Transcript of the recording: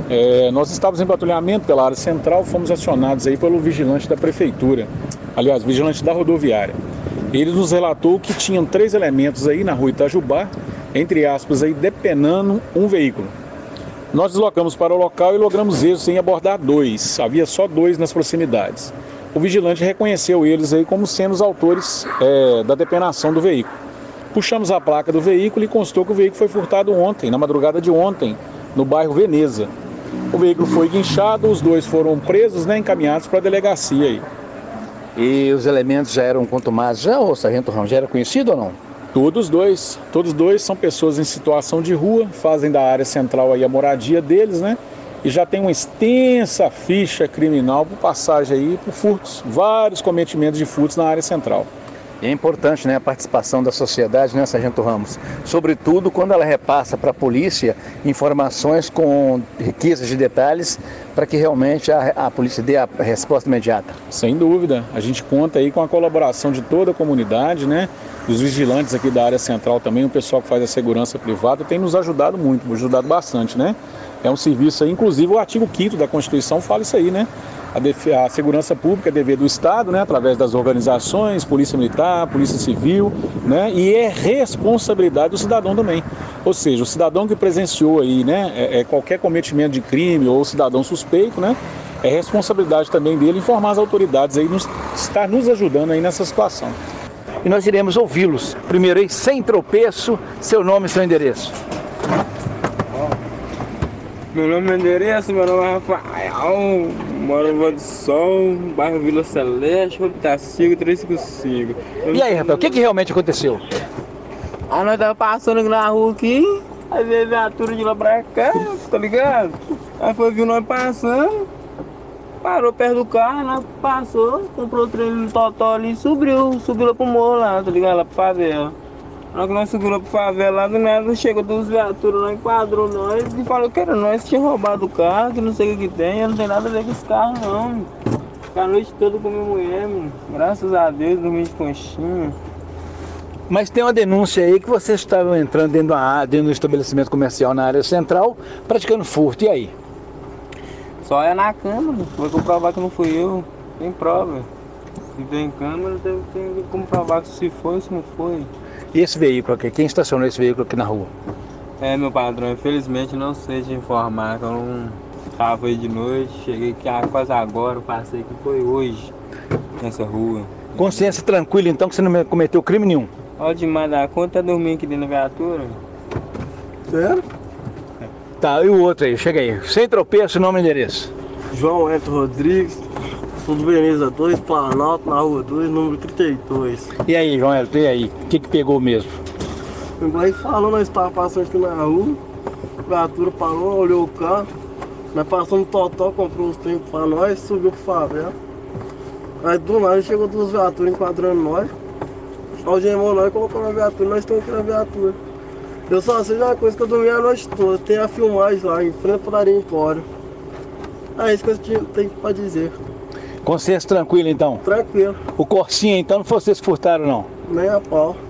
Nós estávamos em patrulhamento pela área central, fomos acionados aí pelo vigilante da prefeitura, aliás, vigilante da rodoviária. Ele nos relatou que tinham 3 elementos aí na rua Itajubá, entre aspas, aí depenando um veículo. Nós deslocamos para o local e logramos êxito em abordar 2, havia só 2 nas proximidades. O vigilante reconheceu eles aí como sendo os autores da depenação do veículo. Puxamos a placa do veículo e constou que o veículo foi furtado ontem, na madrugada de ontem, no bairro Veneza. O veículo foi guinchado, os 2 foram presos, encaminhados para a delegacia aí. E os elementos já eram contumados já, ou o sargento Ramos já era conhecido ou não? Todos dois são pessoas em situação de rua, fazem da área central aí a moradia deles, e já tem uma extensa ficha criminal por passagem aí por furtos, vários cometimentos de furtos na área central. E é importante, a participação da sociedade, sargento Ramos? Sobretudo quando ela repassa para a polícia informações com riquezas de detalhes para que realmente a polícia dê a resposta imediata. Sem dúvida, a gente conta aí com a colaboração de toda a comunidade, dos vigilantes aqui da área central também, o pessoal que faz a segurança privada tem nos ajudado muito, ajudado bastante, É um serviço aí, inclusive o artigo 5º da Constituição fala isso aí, A segurança pública é dever do Estado, através das organizações, Polícia Militar, Polícia Civil, e é responsabilidade do cidadão também. Ou seja, o cidadão que presenciou aí, qualquer cometimento de crime ou cidadão suspeito, é responsabilidade também dele informar as autoridades aí, estar nos ajudando aí nessa situação. E nós iremos ouvi-los. Primeiro aí, sem tropeço, seu nome e seu endereço. Meu nome é endereço, meu nome é Rafael, moro no Vale do Sol, bairro Vila Celeste, Rua Pitacigo, 355. E aí, Rafael, o que realmente aconteceu? Nós tava passando aqui na rua aqui, aí veio a viatura de lá pra cá, tá ligado? Aí viu nós passando, parou perto do carro, nós passou, comprou o trem no totó ali e subiu lá pro morro lá, tá ligado? Lá pra favela. Na hora que nós subimos lá pra favela, lá do nada, chegou 2 viaturas lá, enquadrou nós e falou que era nós que tinha roubado o carro, que não sei o que tem, eu não tenho nada a ver com esse carro não. Fiquei a noite toda com minha mulher, mano. Graças a Deus, dormi de conchinha. Mas tem uma denúncia aí que vocês estavam entrando dentro do estabelecimento comercial na área central, praticando furto, e aí? Só é na câmera, foi comprovar que não fui eu, tem prova. Se tem câmera, tem que comprovar que se foi ou se não foi. E esse veículo aqui, quem estacionou esse veículo aqui na rua? Meu patrão, infelizmente não sei te informar, que eu não estava aí de noite, cheguei aqui quase agora, passei aqui, foi hoje, nessa rua. Consciência tranquila então que você não cometeu crime nenhum? Olha demais da conta, tá dormindo aqui dentro da viatura. Sério? Tá, e o outro aí, chega aí, sem tropeço, nome e endereço. João Hélio Rodrigues, sou do Veneza 2, Planalto, na rua 2, número 32. E aí, João Hélio, e aí, o que pegou mesmo? Aí falou, nós estávamos passando aqui na rua, a viatura parou, olhou o carro, nós passamos no totó, comprou os trem pra nós, subiu pro favela. Aí do nada chegou 2 viaturas enquadrando nós, algemou nós, colocou na viatura, nós estamos aqui na viatura. Eu só sei de uma coisa, que eu dormi a noite toda, tem a filmagem lá, em frente à padaria Empório. É isso que eu tenho pra dizer. Consciência tranquila então? Tranquilo. O Corsinha então não foi vocês que furtaram não? Nem a pau.